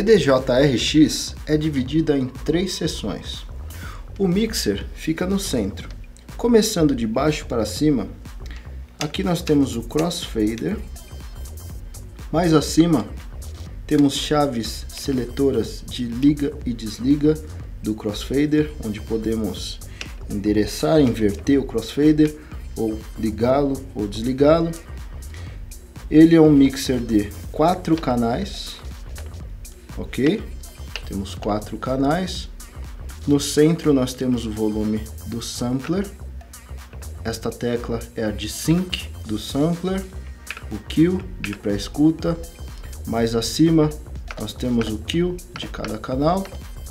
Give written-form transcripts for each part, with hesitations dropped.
CDJ-RX é dividida em 3 seções. O mixer fica no centro. Começando de baixo para cima, aqui nós temos o crossfader. Mais acima, temos chaves seletoras de liga e desliga do crossfader, onde podemos endereçar, inverter o crossfader, ou ligá-lo ou desligá-lo. Ele é um mixer de 4 canais, ok? Temos 4 canais. No centro nós temos o volume do sampler. Esta tecla é a de sync do sampler, o Q de pré-escuta. Mais acima nós temos o Q de cada canal.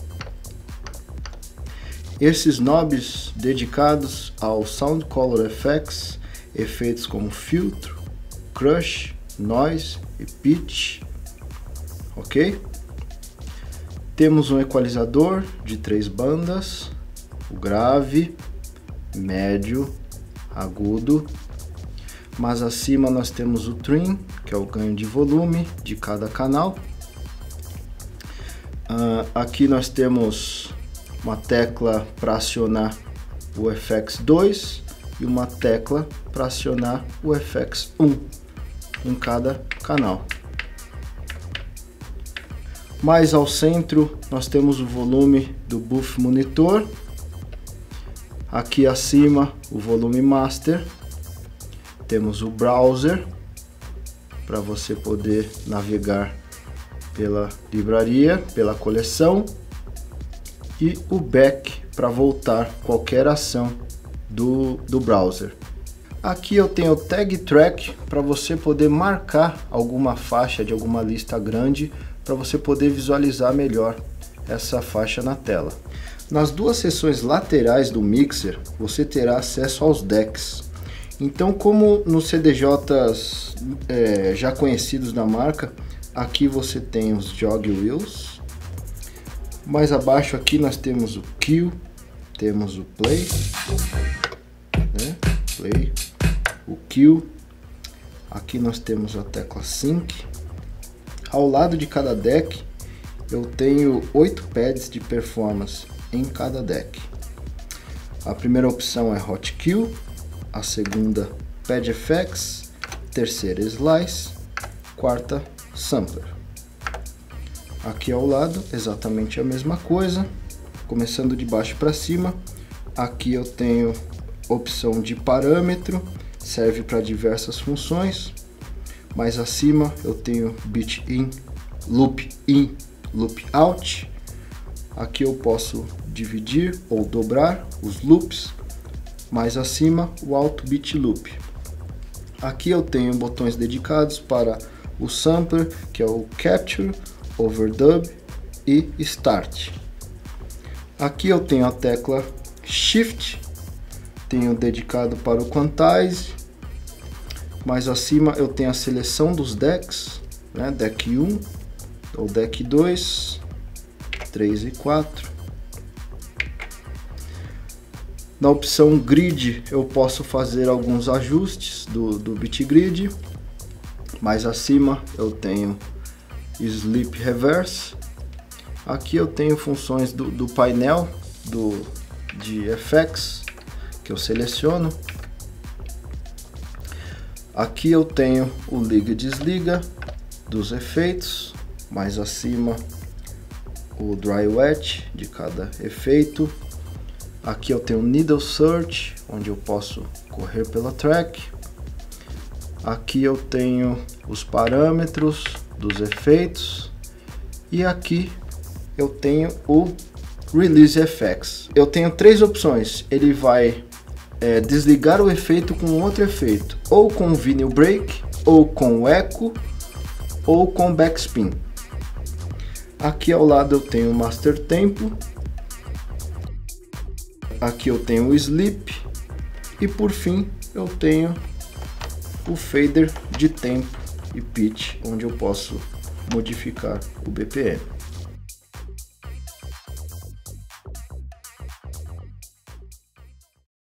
Esses knobs dedicados ao Sound Color Effects, efeitos como filtro, crush, noise e pitch, ok? Temos um equalizador de 3 bandas, o grave, médio, agudo. Mais acima nós temos o trim, que é o ganho de volume de cada canal. Aqui nós temos uma tecla para acionar o FX2 e uma tecla para acionar o FX1 em cada canal. Mais ao centro nós temos o volume do Buff Monitor. Aqui acima o volume Master. Temos o Browser para você poder navegar pela livraria, pela coleção, e o Back para voltar qualquer ação do browser. Aqui eu tenho o Tag Track para você poder marcar alguma faixa de alguma lista grande, para você poder visualizar melhor essa faixa na tela. Nas duas seções laterais do mixer você terá acesso aos decks. Então, como nos CDJs já conhecidos da marca, aqui você tem os Jog Wheels. Mais abaixo aqui nós temos o Q, temos o Play, né? Play, o Q. Aqui nós temos a tecla Sync. Ao lado de cada deck eu tenho 8 pads de performance em cada deck. A primeira opção é Hot Q, a segunda Pad Effects, terceira Slice, quarta Sampler. Aqui ao lado exatamente a mesma coisa, começando de baixo para cima. Aqui eu tenho opção de parâmetro, serve para diversas funções. Mais acima eu tenho Beat In, Loop Out. Aqui eu posso dividir ou dobrar os loops. Mais acima o Auto Beat Loop. Aqui eu tenho botões dedicados para o sampler, que é o Capture, Overdub e Start. Aqui eu tenho a tecla Shift, tenho dedicado para o Quantize. Mais acima eu tenho a seleção dos decks, né? Deck 1 ou Deck 2, 3 e 4. Na opção Grid eu posso fazer alguns ajustes do Beat Grid. Mais acima eu tenho Sleep Reverse. Aqui eu tenho funções do painel de FX que eu seleciono. Aqui eu tenho o liga e desliga dos efeitos. Mais acima o Dry Wet de cada efeito. Aqui eu tenho Needle Search, onde eu posso correr pela track. Aqui eu tenho os parâmetros dos efeitos. E aqui eu tenho o Release FX. Eu tenho 3 opções. Ele vai desligar o efeito com outro efeito, ou com Vinyl Break, ou com Echo, ou com Backspin. Aqui ao lado eu tenho o Master Tempo. Aqui eu tenho o Sleep. E por fim eu tenho o Fader de tempo e pitch, onde eu posso modificar o BPM.